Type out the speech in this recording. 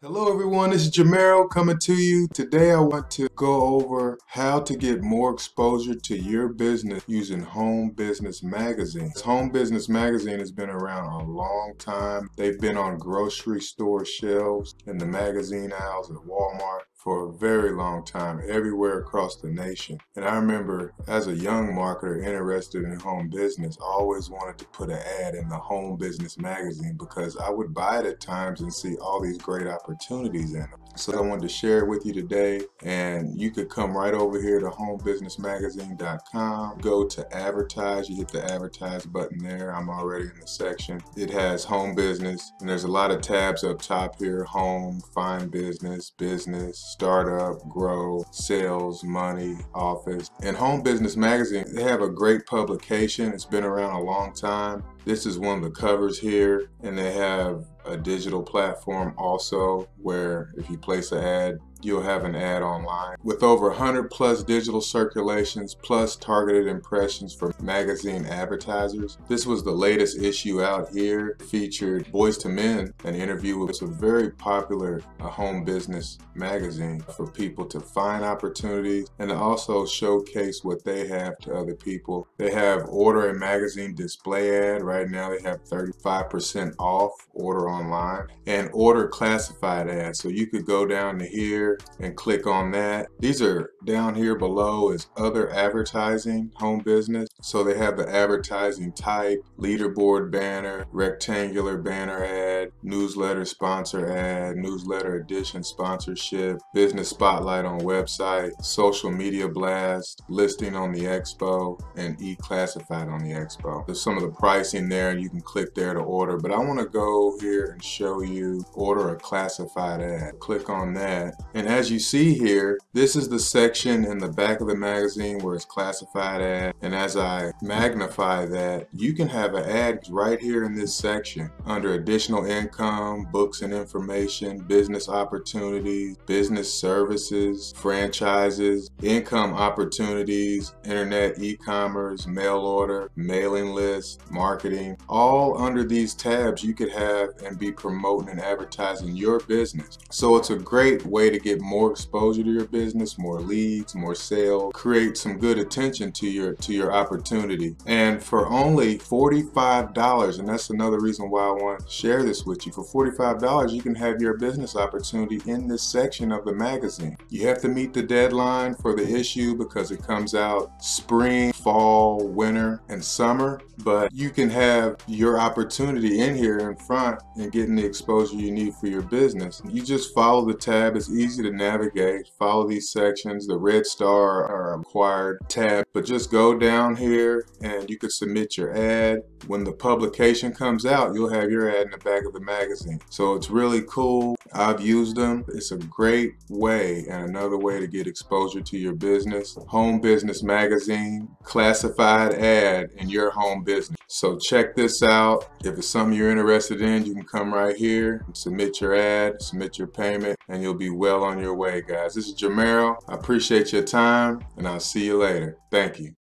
Hello everyone, this is Jamero coming to you. Today I want to go over how to get more exposure to your business using Home Business Magazine. Home Business Magazine has been around a long time. They've been on grocery store shelves and the magazine aisles at Walmart for a very long time, everywhere across the nation. And I remember as a young marketer interested in home business, I always wanted to put an ad in the Home Business Magazine because I would buy it at times and see all these great opportunities in them. So I wanted to share it with you today, and you could come right over here to homebusinessmagazine.com, go to advertise, you hit the advertise button there. I'm already in the section. It has home business, and there's a lot of tabs up top here: home, find business, business, startup, grow, sales, money, office. And Home Business Magazine, they have a great publication. It's been around a long time. This is one of the covers here, and they have a digital platform also where if you place an ad, you'll have an ad online. With over 100 plus digital circulations plus targeted impressions for magazine advertisers. This was the latest issue out here. Featured Boys to Men, an interview with a very popular home business magazine for people to find opportunities and to also showcase what they have to other people. They have order a magazine display ad. Right now they have 35% off order online, and order classified ads. So you could go down to here and click on that. These are down here below is other advertising, home business. So they have the advertising type, leaderboard banner, rectangular banner ad, newsletter sponsor ad, newsletter edition sponsorship, business spotlight on website, social media blast, listing on the expo, and e-classified on the expo. There's some of the pricing there, and you can click there to order, but I want to go here and show you order a classified ad. Click on that, and as you see here, this is the section in the back of the magazine where it's classified ad, and as I magnify that, you can have an ad right here in this section under additional income, books and information, business opportunities, business services, franchises, income opportunities, internet e-commerce, mail order, mailing list, marketing. All under these tabs you could have and be promoting and advertising your business. So it's a great way to get more exposure to your business, more leads, more sales, create some good attention to your opportunity. And for only $45, and that's another reason why I want to share this with you, for $45 you can have your business opportunity in this section of the magazine. You have to meet the deadline for the issue because it comes out spring, fall, winter, and summer, but you can have your opportunity in here in front and getting the exposure you need for your business. You just follow the tab. It's easy to navigate. Follow these sections. The red star are a required tab, but just go down here and you can submit your ad. When the publication comes out, you'll have your ad in the back of the magazine. So it's really cool. I've used them. It's a great way and another way to get exposure to your business. Home Business Magazine, classified ad in your home business. So check this out. If it's something you're interested in, you can come right here and submit your ad, submit your payment, and you'll be well on your way, guys. This is Jamero. I appreciate your time, and I'll see you later. Thank you.